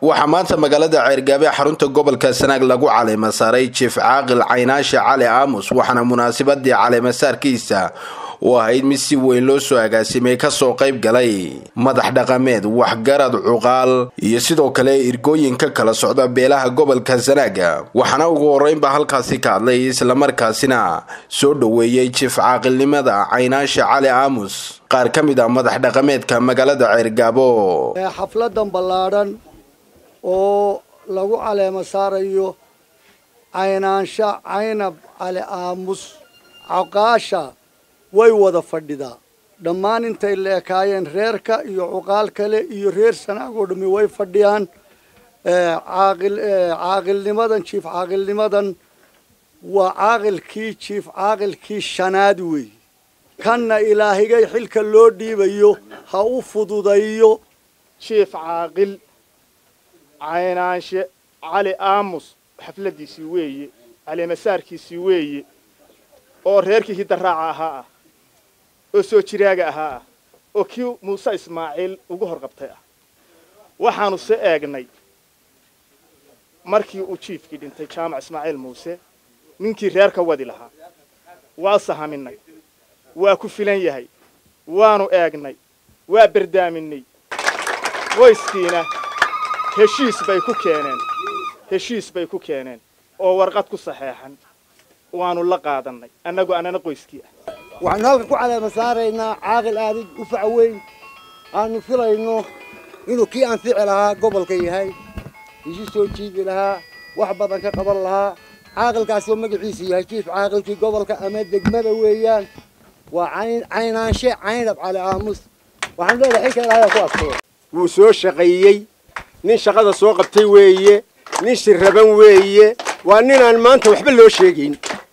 waxaa maanta magaalada Ceergaabe xarunta gobolka Sanaag lagu caleema saaray Chief Caaqil Caynaashe Cali Aamus waxaana munaasabadii caleema saarkiisa oo ahayd mid si weyn loo soo agaasimay ka soo qayb galay madax dhaqameed waxgarad cuqaal iyo sidoo kale irgooyinka kala socda beelaha gobolka Sanaag waxaana ugu horeynba halkaasi ka hadlay isla markaasina soo dhaweeyay Chief Caaqilnimada Caynaashe Cali Aamus qaar ka mid ah madax dhaqameedka magaalada Ceergaabo xafladan ballaaran oo lagu caleema saarayo Caynaashe Caynab Cali Aamus caqaasha way wada fadhidaa dhammaan intay leekaayeen reerka iyo cuqaal kale iyo reer Sanaag oo dhami way fadhiyaan caaqilnimadan Chief caaqilnimadan waa caaqilkii Chief caaqilkii shanaad weey kanna ilaahigay xilka loo dhiibayo ha u fududayo Chief caaqil Caynaashe Cali Aamus xafladiisi weeye caleema saarkiisi weeye oo reerkii daraaca ahaa oo soo jiraaga ahaa oo kii Muuse Ismaaciil ugu horqabtay waxaanu soo eegnay markii uu chiefkii dhintay Jaamac Ismaaciil Muuse ninkii reerka wadi lahaa waa sahaminay waa ku filan yahay waanu eegnay waa bardaaminay wayskiina heshiis bay ku keeneen oo warqad ku saxeexan waanu la qaadanay annagu anana qoyskii waxaan halka ku caleema saaraynaa caaqil aad u facweyn aanu filayno inuu kii aan ficil lahaa gobolka yahay isu soo jiidi lahaa wax badan ka qaban lahaa caaqilkaas oo magaciisu yahay Chief caaqilkii gobolka ama degmada weeyaan waa Caynaashe Caynab Cali Aamus waxaan leeyahay xilka ilaahay ku afto wuu soo shaqeeyay nin shaqada soo qabtay weeye nin shiraban weeye waa nin aan maanta waxba loo sheegin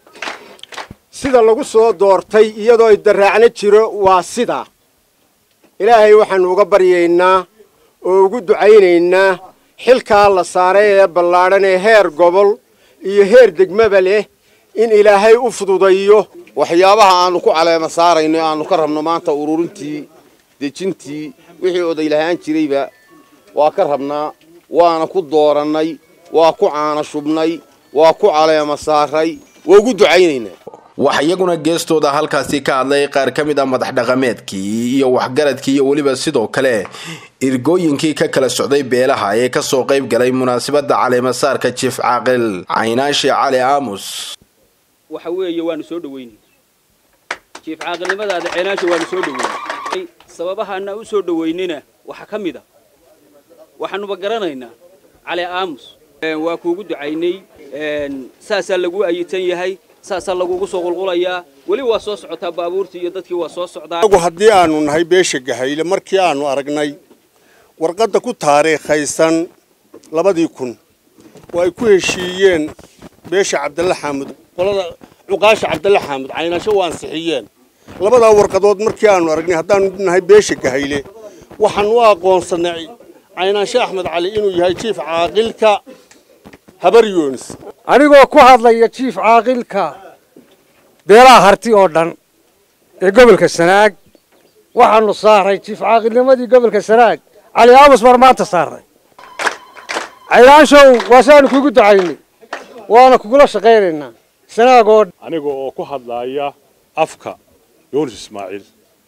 sida lagu soo doortay iyadoo ay daraacna jiro waa sida ilaahay waxaan uga baryeynaa oo ugu ducaynaynaa xilka la saaray ee ballaaran ee heer gobol iyo heer degmaba leh in ilaahay u fududeeyo waxyaabaha aanu ku caleema saarayno aanu ka rabno maanta ururintii dejintii wixii oday lahaan jirayba waa ka rabnaa waana ku dooranay waa ku caana shubnay waa ku caleema saaray waa ugu ducaynaynaa waxa iyaguna geestooda halkaasi ka hadlay qaar ka mid ah madax dhaqameedkii iyo waxgaradkii iyo waliba sidoo kale irgooyinkii ka kala socday beelaha ee ka soo qayb galay munaasabada caleema saarka Chief Caaqil Caynaashe Cali Aamus waxa weeye waanu soo dhaweynay Chief caaqilnimada Caynaashe waanu soo dhaweynay sababaha aan u soo dhaweynina waxa kamid ah waxaanu bagaranaynaa Cali Aamus waa kuugu ducaynay saasa lagu ayitan yahay saasa lagu soo qulqulayaa wali waa soo socotaa baabuurtii iyo dadkii waa soo socdaa haddii aanu nahay beesha Gahayle markii aanu aragnay warqadda ku taariikhaysan 2000 oo ay ku heshiiyeen beesha Cabdalla Xaamud qolada cuqaasha Cabdalla Xaamud Caynaashe waan sixiyeen labada warqadood markii aanu aragnay haddaan nahay beesha Gahayle waxaan u aqoonsanay Caynaashe Axmed Cali inuu yahay Chief caaqilka habar Yoonis anigoo ku hadlaya Chief caaqilka beelaha harti oo dhan ee gobolka Sanaag waxaanu saaray Chief caaqilnimadii gobolka Sanaag Cali Aamus maanta saaray Caynaashe waasaan kugu ducaynay waana kugula shaqeynaynaa Sanaag oo anigoo ku hadlaya afka Yoonis Ismaaciil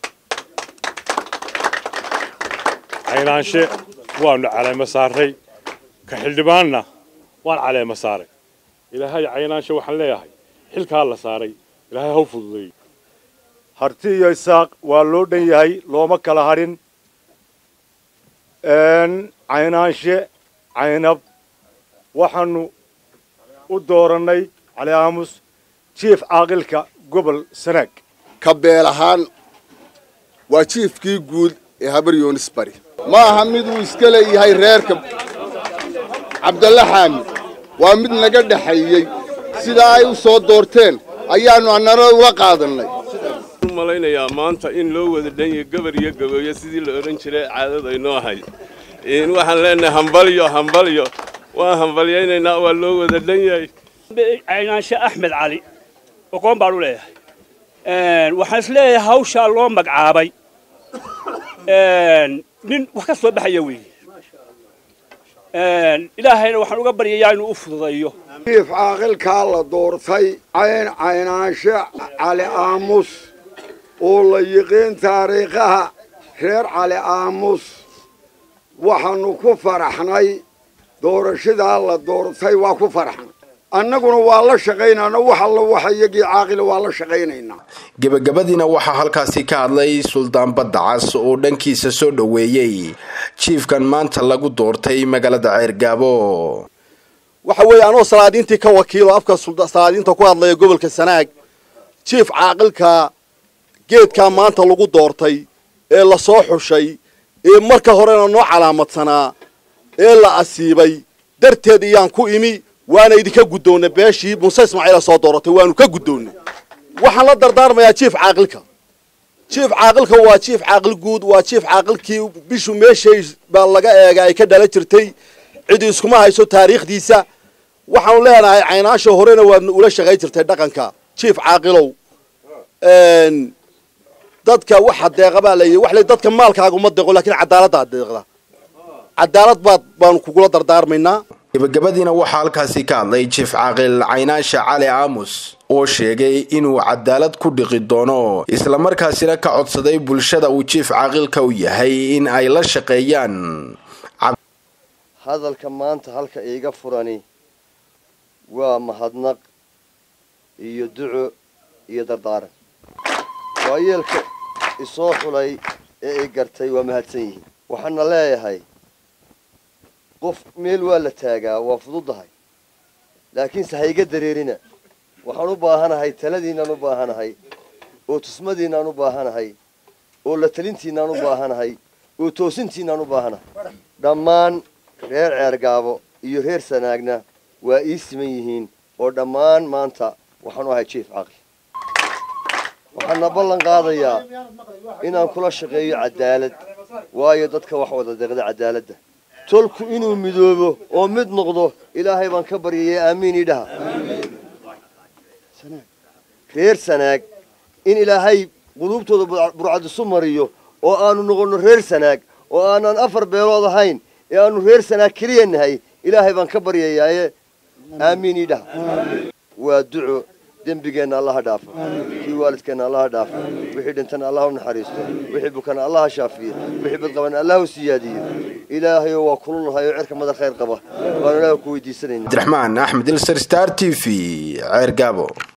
Caynaashe waanu caleema saaray ka xildhibaanna waan caleema saaray ilaahay Caynaashe waxaan leeyahay xilka la saaray ilaahay ha fududeeyo harti iyo isaaq waa loo dhan yahay looma kala harin Caynaashe Caynab waxaanu u dooranay Cali Aamus Chief caaqilka gobol Sanaag ka beelahaan waa chiefkii guud ee habar Yoonis bari ma aha mid uu iska leeyahay reerka Cabdalla Xaamid waa mid naga dhaxayay sida ay u soo doorteen ayaanu annana ula qaadanay malaynayaa maanta in loo wada dhanyahay gabar iyo gaboyo sidii la oran jiray caadada ay noo ahay waxaan leenahay hambalyo waa hambalyeynaa waa loo wada dhanyahay Caynaashe Axmed Cali oqoon baa u leeyahay waxaan isleeyahay hawsha loo magacaabay nin wax ka soo baxaya weey ilaahayna waxaan uga baryayaa inuu u fududeeyo jiif caaqilkaa la doortay caynaanshe cali aamus oo la yiqiin taariikhaha reer cali aamus waxaanu ku faraxnay doorashadaa la doortay waa ku faraxnay annaguna waa la shaqaynaynaa wax alla waxa iyagii caaqil waa la shaqaynaynaa gabagabadiina waxaa halkaasi ka hadlay suldaan Badacas oo dhankiisa soo dhaweeyay jiifkan maanta lagu doortay magaalada Ceergaabo waxa weeye anoo salaadiintii ka wakiilo afka salaadiinta ku hadlaya gobolka Sanaag jiif caaqilka geedka maanta lagu doortay ee la soo xushay ee marka horena noo calaamadsanaa ee la asiibay darteed iyaan ku imi waana idinka gudoonay beeshii Muuse Ismaaciil soo dooratay waanu ka gudoonay waxaan la dardaarmayaa jiif caaqilka waa jiif caaqil guud waa jiif caaqilkii bishu meeshay baa laga eegay ay ka dhala jirtay cid iskuma hayso taariikhdiisa waxaan leenahay caynaasho horena waa ula shaqay jirtay dhaqanka jiif caaqilow dadka waxa deeqaba leeyahay wax dadka maalkaaga uma deeqo laakiin cadaaladda deeqda cadaalad baan kugula dardaarmaynaa gabagabadiina waxaa halkaasi ka hadlay jiif caaqil Caynaashe Cali Aamus oo sheegay inuu cadaalad ku dhiqi doono isla markaasina ka codsaday bulshada uu jiif caaqilka u yahay in ay la shaqeeyaan hadalka maanta halka iiga furani waa mahadnaq iyo duco iyo dardaaran waayeelka isoo xulay ee ay gartay waa mahadsan yihiin waxaana leeyahay qof meel waa la taagaa waa fududahay laakiin sahayga dareerina waxaan u baahanahay taladiinaan u baahanahay oo tusmadiinaan u baahanahay oo la talintiinaan u baahanahay oo toosintiinaan u baahanahay dhammaan reer Ceergaabo iyo reer Sanaagna waa ii siman yihiin oo dhammaan maanta waxaan u ahay jiif caaqil waxaan ballan qaadayaa inaan kula shaqeeyo cadaalad waayo dadka wax wada deeqda cadaaladda tolku inuu midoobo oo mid noqdo ilaahay baan ka baryayay aamiin idhaha reer Sanaag in ilaahay qulubtooda burcad isu mariyo oo aanu noqono reer Sanaag oo aanan afar beelood ahayn ee aanu reer Sanaag kaliya nahay ilaahay baan ka baryayay aamiin idhaha waa duco dembigeena Allah dhaafo kii waalidkeena Allah dhaafo wixii dhintana Allah u naxariisto wixii bukana Allah shaafiyo wixii badqaban Allah u siyaadiyo ilaahay waa kululahay oo cirka madax khayr qaba waan ilaahay ku weydiisanayna Abdiraxmaan Axmed Star TV Ceergaabo